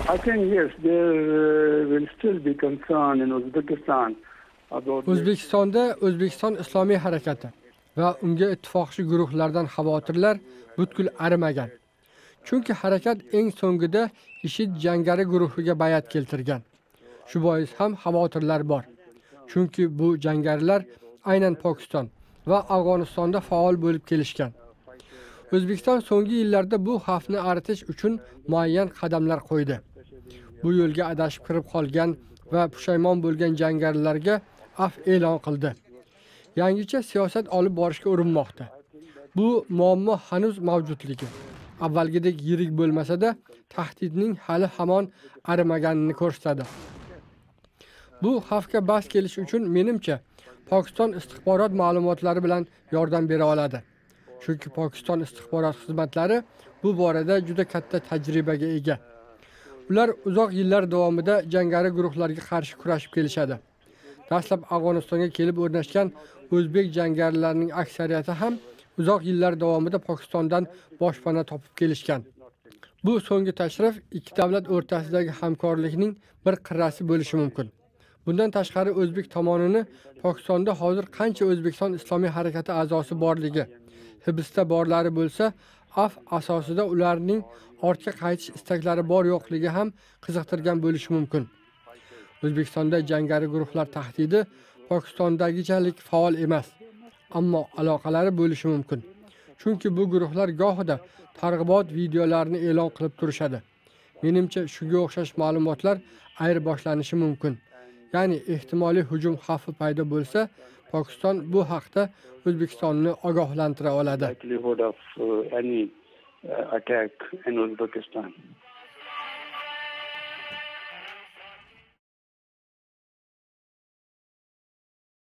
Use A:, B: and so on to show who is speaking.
A: I think yes, there will still be concern in Uzbekistan about
B: O'zbekistonda O'zbekiston Islomiy harakati va unga ittifoqchi guruhlardan xavotirlar butkul arimagan. Chunki harakat eng so'ngida IShID jangari guruhiga bayat keltirgan. Shu bois ham xavotirlar bor. Chunki bu jangarilar aynan Pokiston va Afg'onistonda faol bo'lib kelishgan. O'zbekiston so'nggi yillarda bu xavfni aritish uchun muayyan qadamlar qo'ydi. Bu yo'lga adashib kirib qolgan va pushaymon bo'lgan jangarilarga af e'lon qildi. Yangicha siyosat olib borishga urinmoqda. Bu muammo hanuz mavjudligi. Avvalgidek yirik bo'lmasa-da, tahdidning hali hamon arimaganini ko'rsatadi. Bu xavfga bas kelish uchun menimcha Pokiston istixborot ma'lumotlari bilan yordam bera oladi. Chunki Pokiston istixborot xizmatlari bu borada juda katta tajribaga ega. Ular uzoq yillar davomida jangari guruhlarga qarshi kurashib kelishadi. Dastlab Afg'onistonga kelib o'rnashgan o'zbek jangarilarining aksariyati ham uzoq yillar davomida Pokistondan boshpana topib kelishgan. Bu so'nggi tashrif ikki davlat o'rtasidagi hamkorlikning bir qirrasi bo'lishi mumkin. Bundan tashqari o'zbek tomonini Pokistonda hozir qancha O'zbekiston Islomiy harakati a'zosi borligi, hibsda borlari bo'lsa, af asosida ularning ortga qaytish istaklari bor yo'qligi ham qiziqtirgan bo'lishi mumkin. O'zbekistonda jangari guruhlar tahdidi Pokistondagichalik faol emas, ammo aloqalari bo'lishi mumkin. Chunki bu guruhlar gohida targ'ibot videolarini e'lon qilib turishadi. Menimcha shunga o'xshash ma'lumotlar ayirboshlanishi mumkin. Ya'ni ehtimoliy hujum xavfi paydo bo'lsa, Pokiston bu haqda O'zbekistonni ogohlantira oladi.
A: likelihood of any attack in Uzbekistan.